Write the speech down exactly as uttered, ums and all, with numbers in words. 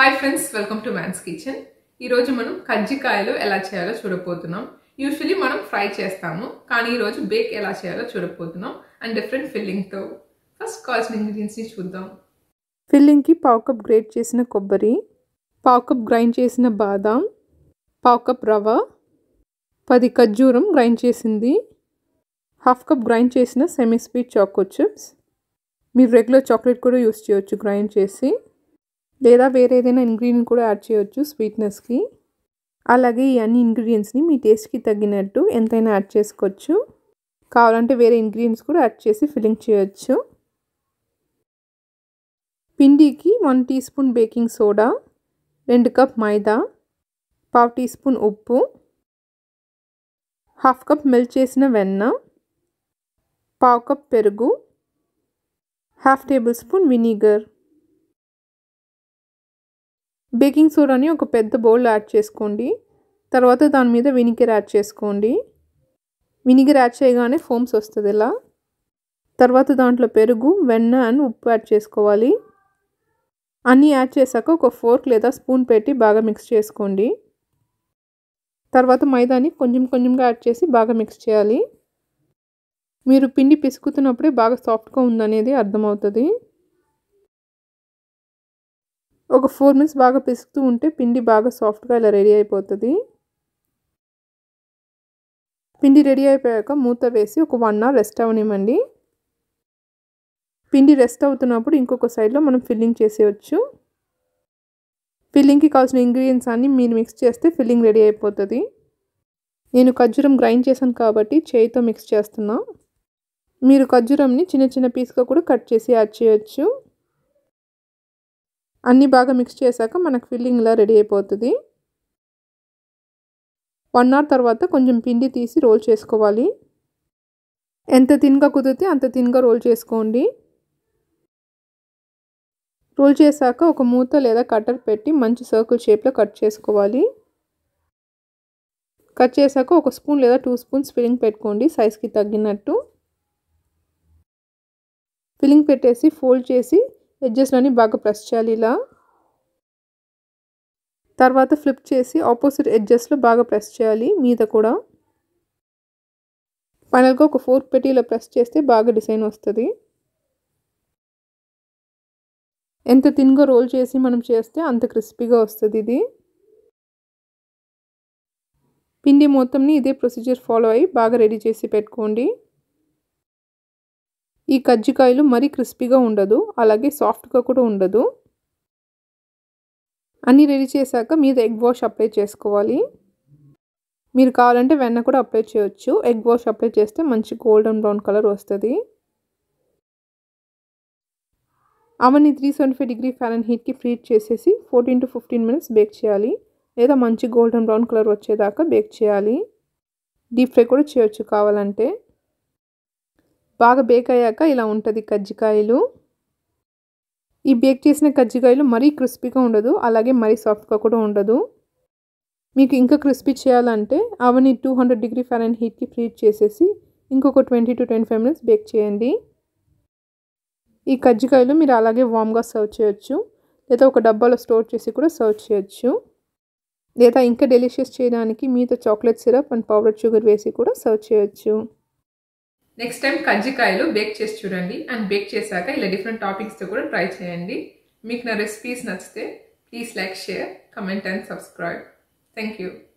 Hi friends, welcome to man's kitchen. ఈరోజు మనం కజ్జికాయలు ఎలా చేయాలో చూడబోతున్నాం. యూజువల్లీ మనం ఫ్రై చేస్తాము, కానీ ఈరోజు బేక్ ఎలా చేయాలో చూడబోతున్నాం అండ్ డిఫరెంట్ ఫిల్లింగ్తో. ఫస్ట్ కావాల్సిన ఇంగ్రీడియంట్స్ని చూద్దాం. ఫిల్లింగ్కి పావు కప్ గ్రేట్ చేసిన కొబ్బరి, పావు కప్ గ్రైండ్ చేసిన బాదాం, పావు కప్ రవ, పది ఖర్జూరం గ్రైండ్ చేసింది, హాఫ్ కప్ గ్రైండ్ చేసిన సెమీ స్వీట్ చాకో చిప్స్. మీరు రెగ్యులర్ చాక్లెట్ కూడా యూస్ చేయొచ్చు గ్రైండ్ చేసి, లేదా వేరే ఏదైనా ఇంగ్రీడియంట్ కూడా యాడ్ చేయొచ్చు స్వీట్నెస్కి. అలాగే ఈ అన్ని ఇంగ్రీడియంట్స్ని మీ టేస్ట్కి తగ్గినట్టు ఎంతైనా యాడ్ చేసుకోవచ్చు. కావాలంటే వేరే ఇంగ్రీడియంట్స్ కూడా యాడ్ చేసి ఫిల్లింగ్ చేయొచ్చు. పిండికి one teaspoon baking soda, రెండు కప్ మైదా, పావు టీ స్పూన్ ఉప్పు, హాఫ్ కప్ మెల్ట్ చేసిన వెన్న, పావు కప్ పెరుగు, half tablespoon vinegar. Baking సోడాని ఒక పెద్ద బౌల్లో యాడ్ చేసుకోండి. తర్వాత దాని మీద వినిగర్ యాడ్ చేసుకోండి. వినిగర్ యాడ్ చేయగానే ఫోమ్స్ వస్తుంది ఇలా. తర్వాత దాంట్లో పెరుగు, వెన్న అండ్ ఉప్పు యాడ్ చేసుకోవాలి. అన్నీ యాడ్ చేశాక ఒక ఫోర్క్ లేదా స్పూన్ పెట్టి బాగా మిక్స్ చేసుకోండి. తర్వాత మైదాని కొంచెం కొంచెంగా యాడ్ చేసి బాగా మిక్స్ చేయాలి. మీరు పిండి పిసుకుతున్నప్పుడే బాగా సాఫ్ట్గా ఉందనేది అర్థమవుతుంది. ఒక ఫోర్ మినిట్స్ బాగా పిసుకుతూ ఉంటే పిండి బాగా సాఫ్ట్గా ఇలా రెడీ అయిపోతుంది. పిండి రెడీ అయిపోయాక మూత వేసి ఒక వన్ అవర్ రెస్ట్ అవనివ్వండి. పిండి రెస్ట్ అవుతున్నప్పుడు ఇంకొక సైడ్లో మనం ఫిల్లింగ్ చేసేయచ్చు. ఫిల్లింగ్కి కావాల్సిన ఇంగ్రీడియంట్స్ అన్నీ మీరు మిక్స్ చేస్తే ఫిల్లింగ్ రెడీ అయిపోతుంది. నేను ఖర్జూరం గ్రైండ్ చేశాను కాబట్టి చేయితో మిక్స్ చేస్తున్నా. మీరు ఖర్జూరంని చిన్న చిన్న పీస్గా కూడా కట్ చేసి యాడ్ చేయొచ్చు. అన్నీ బాగా మిక్స్ చేశాక మనకు ఫిల్లింగ్ ఇలా రెడీ అయిపోతుంది. వన్ అవర్ తర్వాత కొంచెం పిండి తీసి రోల్ చేసుకోవాలి. ఎంత తిన్గా కుదిరితే అంత తిన్గా రోల్ చేసుకోండి. రోల్ చేశాక ఒక మూత లేదా కట్టర్ పెట్టి మంచి సర్కిల్ షేప్లో కట్ చేసుకోవాలి. కట్ చేశాక ఒక స్పూన్ లేదా టూ స్పూన్స్ ఫిల్లింగ్ పెట్టుకోండి సైజ్కి తగ్గినట్టు. ఫిల్లింగ్ పెట్టేసి ఫోల్డ్ చేసి ఎడ్జెస్లోని బాగా ప్రెస్ చేయాలి ఇలా. తర్వాత ఫ్లిప్ చేసి ఆపోజిట్ ఎడ్జెస్లో బాగా ప్రెస్ చేయాలి మీద కూడా. ఫైనల్గా ఒక ఫోర్క్ పెట్టి ఇలా ప్రెస్ చేస్తే బాగా డిజైన్ వస్తుంది. ఎంత తిన్గా రోల్ చేసి మనం చేస్తే అంత క్రిస్పీగా వస్తుంది ఇది. పిండి మొత్తంని ఇదే ప్రొసీజర్ ఫాలో అయ్యి బాగా రెడీ చేసి పెట్టుకోండి. ఈ కజ్జికాయలు మరీ క్రిస్పీగా ఉండదు, అలాగే సాఫ్ట్గా కూడా ఉండదు. అన్నీ రెడీ చేశాక మీద ఎగ్ వాష్ అప్లై చేసుకోవాలి. మీరు కావాలంటే వెన్న కూడా అప్లై చేయొచ్చు. ఎగ్ వాష్ అప్లై చేస్తే మంచి గోల్డెన్ బ్రౌన్ కలర్ వస్తుంది. అవన్నీ త్రీ సెవెంటీ ఫైవ్ డిగ్రీ ఫ్యారెన్ హీట్కి ఫ్రీట్ చేసేసి fourteen to fifteen minutes bake చేయాలి. లేదా మంచి గోల్డెన్ బ్రౌన్ కలర్ వచ్చేదాకా బేక్ చేయాలి. డీప్ ఫ్రై కూడా చేయొచ్చు కావాలంటే. బాగా బేక్ అయ్యాక ఇలా ఉంటుంది కజ్జికాయలు. ఈ బేక్ చేసిన కజ్జికాయలు మరీ క్రిస్పీగా ఉండదు, అలాగే మరీ సాఫ్ట్గా కూడా ఉండదు. మీకు ఇంకా క్రిస్పీ చేయాలంటే అవన్నీ టూ హండ్రెడ్ డిగ్రీ ఫ్యారెన్ హీట్కి ఫ్రీట్ చేసేసి ఇంకొక twenty to twenty five minutes bake చేయండి. ఈ కజ్జికాయలు మీరు అలాగే వామ్గా సర్వ్ చేయొచ్చు, లేదా ఒక డబ్బాలో స్టోర్ చేసి కూడా సర్వ్ చేయొచ్చు, లేదా ఇంకా డెలిషియస్ చేయడానికి మీతో chocolate syrup and powder sugar వేసి కూడా సర్వ్ చేయొచ్చు. నెక్స్ట్ టైం కజ్జికాయలు బేక్ చేసి చూడండి. అండ్ బేక్ చేశాక ఇలా డిఫరెంట్ టాపిక్స్తో కూడా ట్రై చేయండి. మీకు నా రెసిపీస్ నచ్చితే please like, share, comment and subscribe. Thank you.